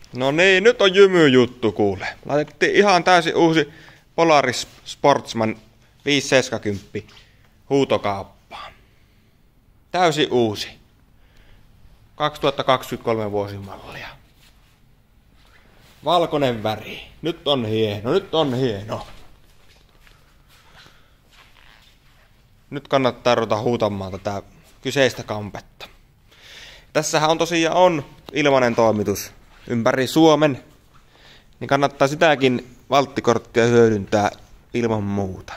No niin, nyt on jymyjuttu kuule. Laitettiin ihan täysin uusi Polaris Sportsman 570 huutokauppaan. Täysin uusi. 2023 vuosimallia. Valkoinen väri. Nyt on hieno, nyt on hieno. Nyt kannattaa ruveta huutamaan tätä kyseistä kampetta. Tässähän on tosiaan ilmainen toimitus ympäri Suomen, niin kannattaa sitäkin valttikorttia hyödyntää ilman muuta.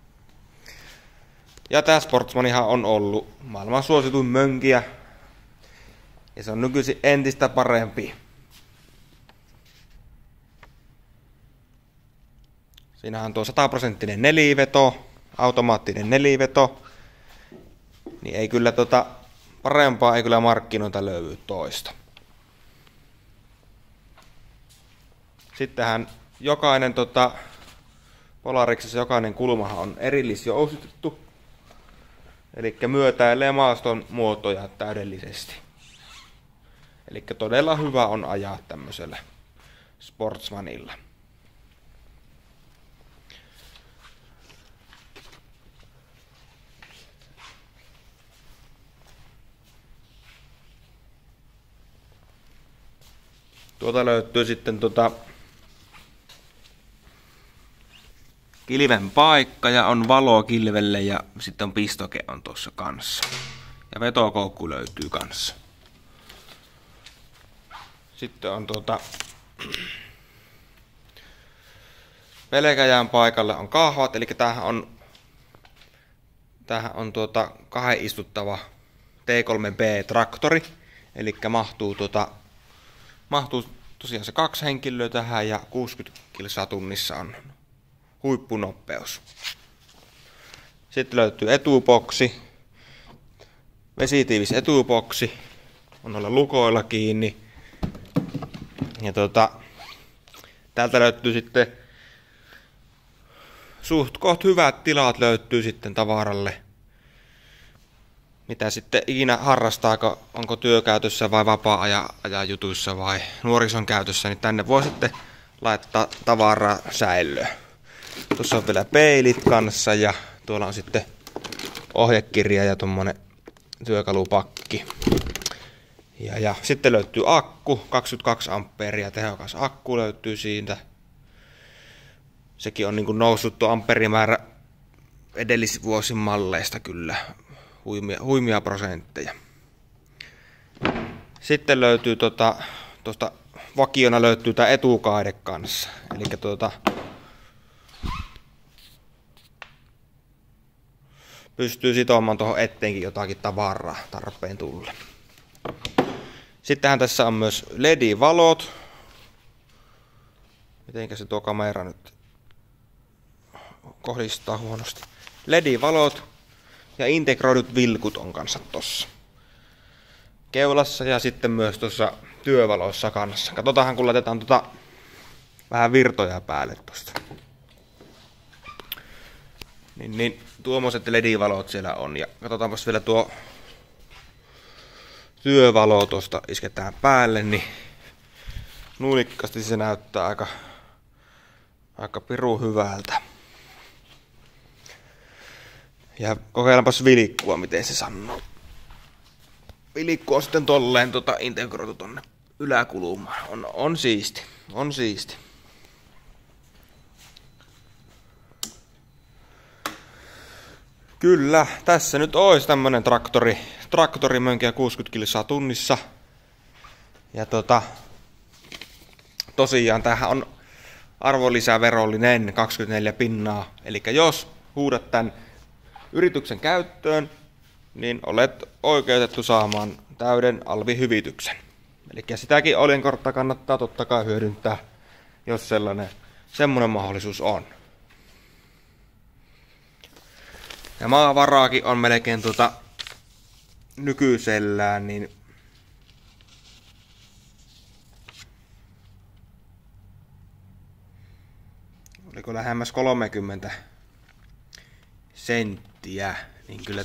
Ja tää Sportsmanihan on ollut maailman suosituin mönkiä, ja se on nykyisin entistä parempi. Siinä on tuo 100% neliveto, automaattinen neliveto, niin ei kyllä parempaa ei kyllä markkinoilta löydy toista. Sittenhän jokainen Polariksessa jokainen kulmahan on erillisjousitettu, eli myötäilee maaston muotoja täydellisesti. Eli todella hyvä on ajaa tämmöisellä Sportsmanilla. Tuota löytyy sitten kilven paikka ja on valo kilvelle ja sitten on pistoke on tuossa kanssa. Ja vetokoukku löytyy kanssa. Sitten on pelkäjään paikalle on kahvat, eli tämähän on kahden istuttava T3B traktori, eli mahtuu tosiaan se 2 henkilöä tähän ja 60 kilsaa tunnissa on huippunopeus. Sitten löytyy etuboksi, vesitiivis etuboksi, on noilla lukoilla kiinni. Ja täältä löytyy sitten suht koht hyvät tilat löytyy sitten tavaralle. Mitä sitten ikinä harrastaako, onko työkäytössä vai vapaa-ajan jutuissa vai nuorison käytössä, niin tänne voi sitten laittaa tavaraa säilöön. Tuossa on vielä peilit kanssa ja tuolla on sitten ohjekirja ja tommonen työkalupakki. Ja sitten löytyy akku, 22 ampeeria tehokas akku löytyy siitä. Sekin on niin kuin noussut tuo amperimäärä edellisvuosin malleista kyllä. Huimia prosentteja. Sitten löytyy tuosta vakiona löytyy tää etukaide kanssa. Eli pystyy sitomaan tuohon etteenkin jotakin tavaraa tarpeen tulle. Sittenhän tässä on myös LED-valot. Mitenkä se tuo kamera nyt kohdistaa huonosti. LED-valot ja integroidut vilkut on kanssa tossa keulassa ja sitten myös tuossa työvaloissa kanssa. Katsotaanhan kun laitetaan vähän virtoja päälle tosta. Niin tuommoiset LED-valot siellä on ja katsotaanpas vielä tuo työvalo tuosta isketään päälle, niin nuulikkaasti se näyttää aika pirun hyvältä. Ja kokeillaanpas vilkkua, miten se sanoo. Vilikku on sitten tolleen integroitu tonne yläkulmaan. On siisti, on siisti. Kyllä, tässä nyt olisi tämmönen traktorimönkiä 60 kilsaa tunnissa. Ja tosiaan tämähän on arvonlisäverollinen 24 pinnaa. Eli jos huudat tän yrityksen käyttöön, niin olet oikeutettu saamaan täyden alvihyvityksen. Eli sitäkin oljenkortta kannattaa totta kai hyödyntää, jos semmoinen mahdollisuus on. Ja maavaraakin on melkein nykyisellään, niin oliko lähemmäs 30 senttiä, niin kyllä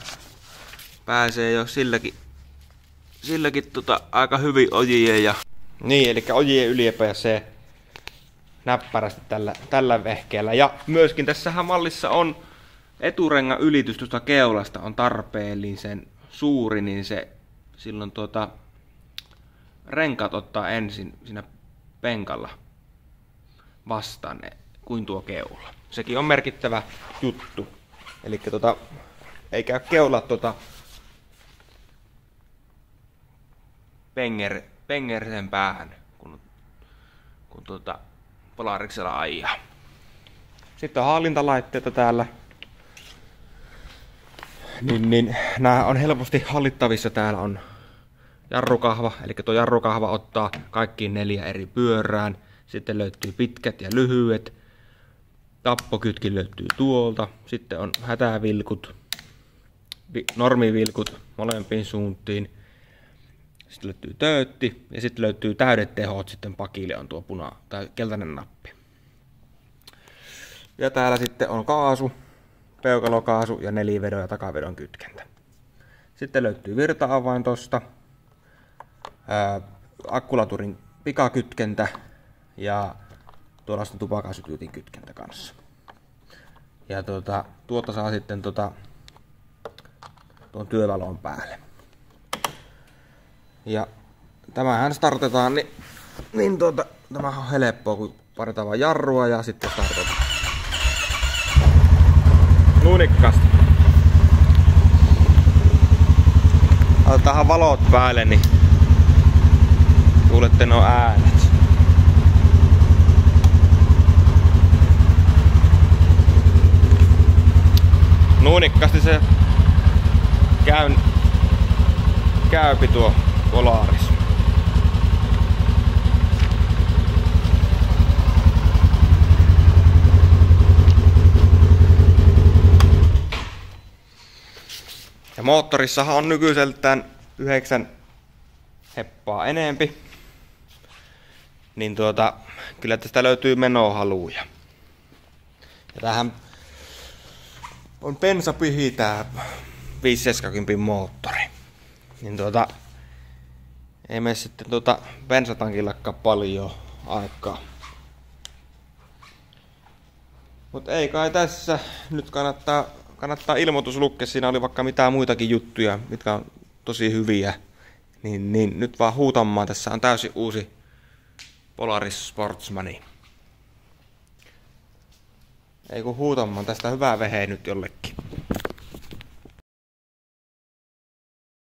pääsee jo silläkin aika hyvin ojien ja Niin, eli ojien yli pääsee näppärästi tällä vehkeellä. Ja myöskin tässähän mallissa on eturengan ylitys tuosta keulasta on tarpeellisen suuri, niin se silloin renkaat ottaa ensin siinä penkalla vastaan kuin tuo keula. Sekin on merkittävä juttu. Eli ei käy keula pengersen päähän, kun Polariksella ajaa. Sitten on hallintalaitteita täällä. Niin nämä on helposti hallittavissa. Täällä on jarrukahva, eli tuo jarrukahva ottaa kaikkiin 4 eri pyörään. Sitten löytyy pitkät ja lyhyet. Tappokytkin löytyy tuolta. Sitten on hätävilkut, normivilkut molempiin suuntiin. Sitten löytyy töötti ja sitten löytyy täydet tehot. Sitten pakille on tuo tai keltainen nappi. Ja täällä sitten on kaasu, peukalokaasu ja nelivedon ja takavedon kytkentä. Sitten löytyy virta-avain tosta, akkulaturin pikakytkentä ja tuolla on tupakasytyytin kytkentä kanssa. Ja tuota saa sitten tuon työvalon päälle. Ja tämähän startetaan, niin tämä on helppoa, kun paritaan vaan jarrua ja sitten startetaan. Nuunikkaasti. Otetaan valot päälle, niin kuulette nuo äänet. Nuunikkaasti se käypi tuo Polaris. Ja moottorissahan on nykyiseltään 9 heppaa enempi. Niin kyllä tästä löytyy menohaluja. Ja tämähän on bensapihi tää 570 moottori. Niin ei mene sitten bensatankillakaan paljon aikaa. Mut ei kai tässä nyt kannattaa ilmoitus lukea. Siinä oli vaikka mitään muitakin juttuja, mitkä on tosi hyviä. Niin nyt vaan huutamaan. Tässä on täysin uusi Polaris Sportsmani. Ei kun huutamaan. Tästä hyvää vehe nyt jollekin.